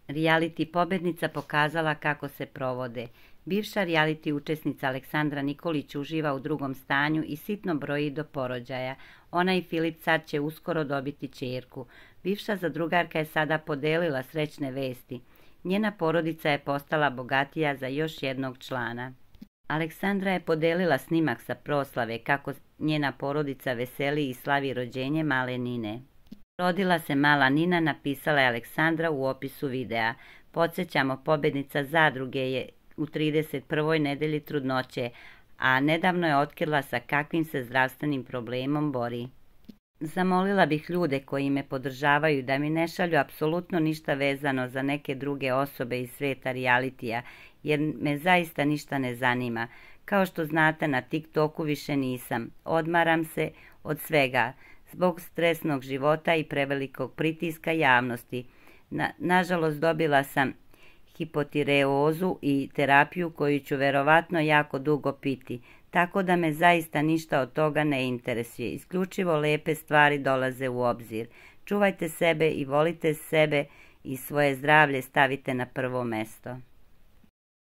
reality pobednica pokazala kako se provode. Bivša reality učesnica Aleksandra Nikolić uživa u drugom stanju i sitno broji do porođaja. Ona i Filip Car će uskoro dobiti ćerku. Bivša zadrugarka je sada podelila srećne vesti. Njena porodica je postala bogatija za još jednog člana. Aleksandra je podelila snimak sa proslave kako njena porodica veseli i slavi rođenje male Nine. Rodila se mala Nina, napisala je Aleksandra u opisu videa. Podsjećamo, pobednica zadruge je u 31. nedelji trudnoće, a nedavno je otkrila sa kakvim se zdravstvenim problemom bori. Zamolila bih ljude koji me podržavaju da mi ne šalju apsolutno ništa vezano za neke druge osobe iz sveta realitija, jer me zaista ništa ne zanima. Kao što znate, na TikToku više nisam. Odmaram se od svega zbog stresnog života i prevelikog pritiska javnosti. Nažalost, dobila sam hipotireozu i terapiju koju ću verovatno jako dugo piti, tako da me zaista ništa od toga ne interesuje. Isključivo lepe stvari dolaze u obzir. Čuvajte sebe i volite sebe i svoje zdravlje stavite na prvo mesto.